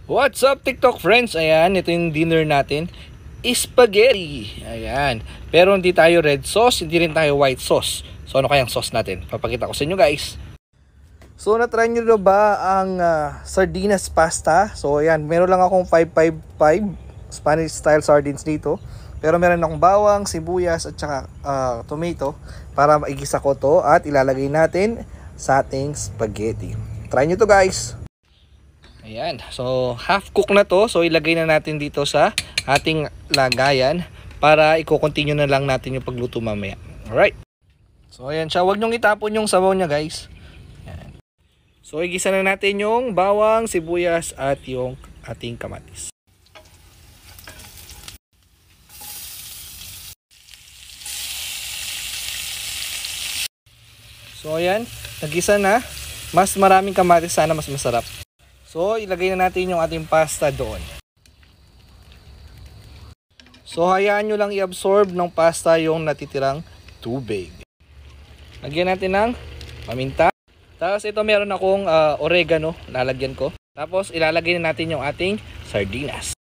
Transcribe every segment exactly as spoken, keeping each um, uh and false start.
What's up TikTok friends? Ayan, ito yung dinner natin. Spaghetti. Ayan. Pero hindi tayo red sauce, hindi rin tayo white sauce. So ano kayang sauce natin? Papakita ko sa inyo guys. So na-try nyo na ba ang uh, sardinas pasta? So ayan, meron lang akong five five five Spanish style sardines dito. Pero meron akong bawang, sibuyas at saka uh, tomato para maigisa ko to at ilalagay natin sa ating spaghetti. Try nyo to guys. Ayan, so half cook na to. So ilagay na natin dito sa ating lagayan para i-continue na lang natin yung pagluto mamaya. Alright. So ayan siya, huwag nyong itapon yung sabaw niya guys. Ayan. So igisa na natin yung bawang, sibuyas at yung ating kamatis. So ayan, nagisa na. Mas maraming kamatis, sana mas masarap. So, ilagay na natin yung ating pasta doon. So, hayaan nyo lang i-absorb ng pasta yung natitirang tubig. Lagyan natin ng paminta. Tapos ito meron akong uh, oregano, lalagyan ko. Tapos ilalagay na natin yung ating sardinas.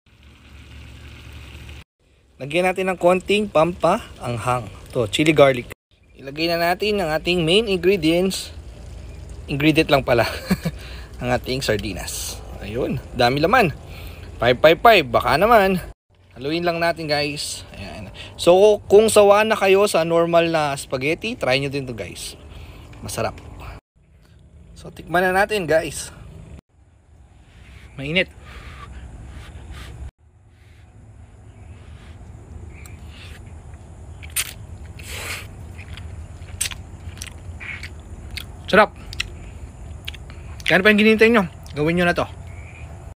Lagyan natin ng konting pampaanghang. To, chili garlic. Ilagay na natin ang ating main ingredients. Ingredient lang pala. Ang ating sardinas. Ayun, dami laman. five five five, baka naman. Haluin lang natin guys. Ayan. So kung sawa na kayo sa normal na spaghetti, try nyo din to guys. Masarap. So tikman na natin guys. Mainit. Sarap. Kaya pa yung ginintay nyo, gawin nyo na to.